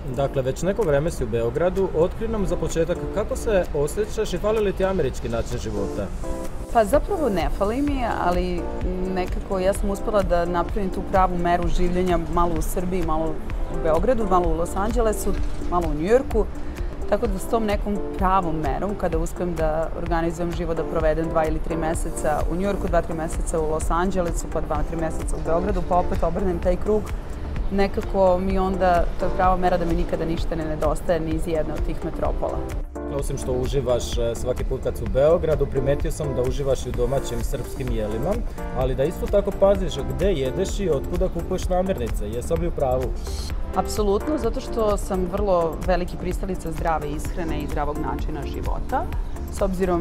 Dakle, već neko vreme si u Beogradu. Otkri nam za početak kako se osjećaš i fali li ti američki način života? Pa zapravo ne fali mi, ali nekako ja sam uspela da napravim tu pravu meru življenja malo u Srbiji, malo u Beogradu, malo u Los Angelesu, malo u Njujorku. Tako da s tom nekom pravom merom, kada uspijem da organizujem život, da provedem 2 ili 3 meseca u Njujorku, 2-3 meseca u Los Angelesu, pa 2-3 meseca u Beogradu, pa opet obrnem taj krug, nekako mi onda, to je prava mera da mi nikada ništa ne nedostaje ni iz jedne od tih metropola. Osim što uživaš svaki put kad si u Beogradu, primetio sam da uživaš i u domaćim srpskim jelima, ali da isto tako paziš gde jedeš i otkuda kupuješ namirnice. Jesam li u pravu? Apsolutno, zato što sam vrlo veliki pristalica zdrave ishrane i zdravog načina života. S obzirom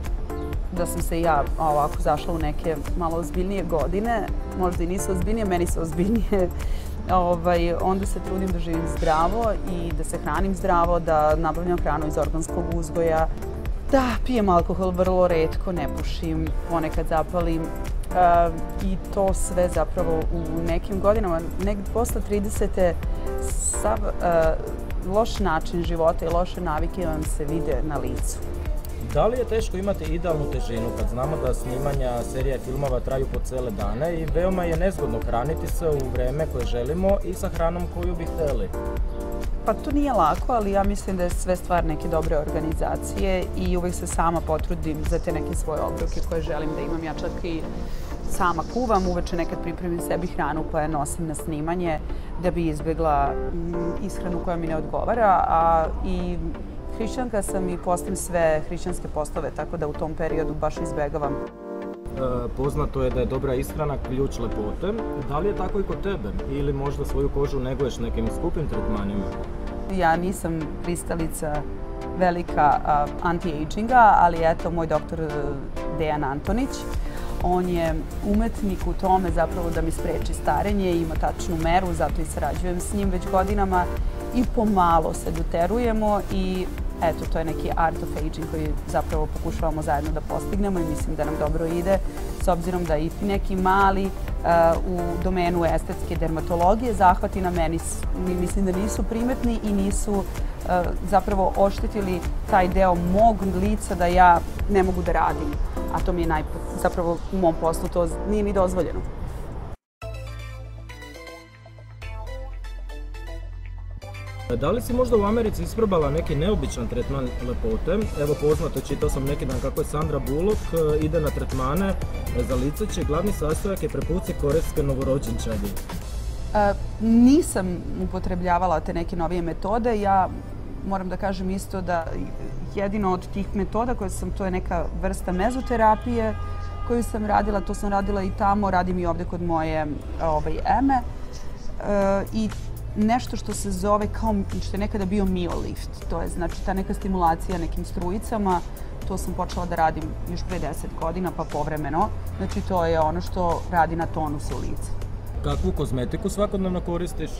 da sam se ja ovako zašla u neke malo ozbiljnije godine, možda i nisu ozbiljnije, meni su ozbiljnije, onda se trudim da živim zdravo i da se hranim zdravo, da nabavljam hranu iz organskog uzgoja, da pijem alkohol vrlo retko, ne pušim, ponekad zapalim. I to sve zapravo u nekim godinama, negdje posle 30. sav loš način života i loše navike vam se vide na licu. Da li je teško imati idealnu težinu kad znamo da snimanja serija i filmova traju po cele dane i veoma je nezgodno hraniti se u vreme koje želimo i sa hranom koju bi hteli? Pa to nije lako, ali ja mislim da je sve stvar neke dobre organizacije i uvijek se sama potrudim za te neke svoje obroke koje želim da imam. Ja čak i sama kuvam, uveče nekad pripremim sebi hranu pa je nosim na snimanje da bi izbjegla ishranu koja mi ne odgovara, a i hrišćanka sam i postim sve hrišćanske postove, tako da u tom periodu baš izbjegavam. Poznato je da je dobra ishrana ključ lepote. Da li je tako i kod tebe? Ili možda svoju kožu neguješ nekim skupim tretmanima? Ja nisam pristalica velika anti-aginga, ali eto, moj doktor Dejan Antonić, on je umetnik u tome zapravo da mi spreči starenje, ima tačnu meru, zato i sarađujem s njim već godinama i pomalo se doterujemo i eto, to je neki art of aging koji zapravo pokušavamo zajedno da postignemo i mislim da nam dobro ide, s obzirom da i neki mali u domenu estetske dermatologije zahvati na meni, mislim da nisu primetni i nisu zapravo oštetili taj deo mog lica da ja ne mogu da radim, a to mi je zapravo u mom poslu to nije ni dozvoljeno. Da li si možda u Americi isprobala neki neobičan tretman lepote? Evo, poznato, čitao sam neki dan kako je Sandra Bullock ide na tretmane za lice, čiji glavni sastojak je prepuci korejske novorođenčadi. Nisam upotrebljavala te neke novije metode. Ja moram da kažem isto da jedino od tih metoda koje sam, to je neka vrsta mezoterapije koju sam radila, to sam radila i tamo, radim i ovde kod moje Eme. I nešto što se zove kao što je nekada bio miolift, to je znači ta neka stimulacija nekim strujicama, to sam počela da radim još pre 10 godina pa povremeno, znači to je ono što radi na tonusu lica. Kakvu kozmetiku svakodnevno koristiš?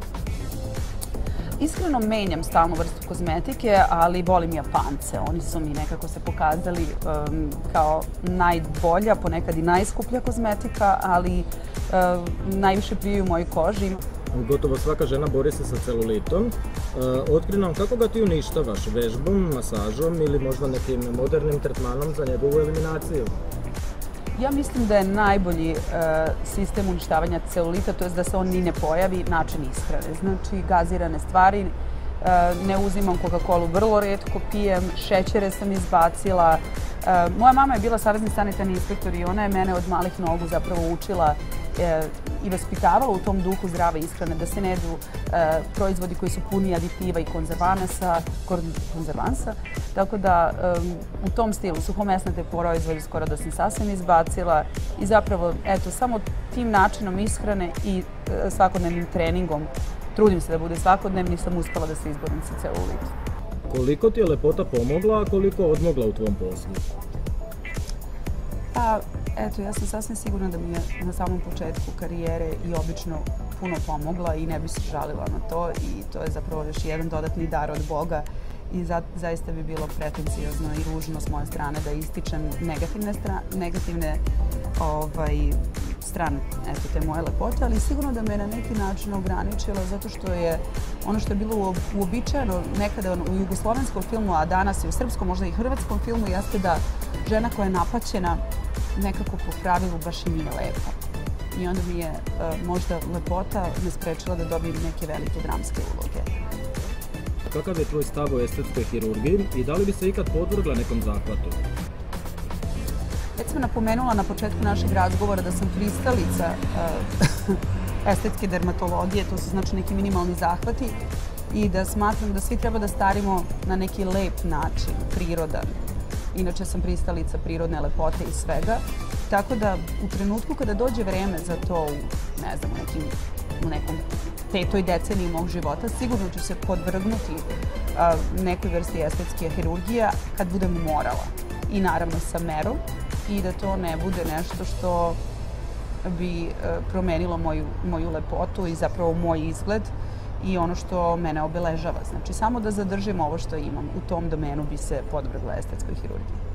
Iskreno menjam stalnu vrstu kozmetike, ali volim Japance. Oni su mi nekako se pokazali kao najbolja, ponekad i najskuplja kozmetika, ali najviše prijaju mojoj koži. Gotovo svaka žena bori se sa celulitom. Otkri nam kako ga ti uništavaš, vežbom, masažom ili možda nekim modernim tretmanom za njegovu eliminaciju? Ja mislim da je najbolji sistem uništavanja celulita, to je da se on ni ne pojavi, način ishrane. Znači, gazirane stvari, ne uzimam Coca-Colu, vrlo retko pijem, šećere sam izbacila. Moja mama je bila savezni sanitarni inspektor i ona je mene od malih nogu zapravo učila i vaspitavala u tom duhu zdrave ishrane, da se ne jedu proizvodi koji su puni aditiva i konzervansa. Tako da u tom stilu suhomesnate proizvode skoro da sam sasvim izbacila i zapravo eto samo tim načinom ishrane i svakodnevnim treningom, trudim se da bude svakodnevni, sam uspela da se izborim sa celulitom. Koliko ti je lepota pomogla, a koliko odmogla u tvom poslu? Pa, eto, ja sam sasvim sigurna da mi je na samom početku karijere i obično puno pomogla i ne bi se žalila na to i to je zapravo još jedan dodatni dar od Boga i zaista bi bilo pretenciozno i ružno s moje strane da ističem negativne stran te moje lepote, ali sigurno da me na neki način ograničila zato što je ono što je bilo uobičajeno nekada u jugoslovenskom filmu, a danas i u srpskom, možda i hrvatskom filmu, jeste da žena koja je napaćena nekako po pravilu baš i nije lepa. I onda mi je možda lepota me sprečila da dobijem neke velike dramske uloge. Kakav je tvoj stav o estetskoj hirurgiji i da li bi se ikad podvrgla nekom zahvatu? Već sam napomenula na početku našeg razgovora da sam pristalica estetske dermatologije, to su znači neki minimalni zahvati i da smatram da svi treba da starimo na neki lep način, prirodan. Inače sam pristalica prirodne lepote i svega. Tako da u trenutku kada dođe vreme za to, ne znam, u nekom petoj deceniji mog života, sigurno ću se podvrgnuti nekoj vrsti estetske hirurgije kad budem morala. I naravno sa merom i da to ne bude nešto što bi promenilo moju lepotu i zapravo moj izgled i ono što mene obeležava. Znači, samo da zadržim ovo što imam. U tom domenu bi se podvrgla estetskoj hirurgiji.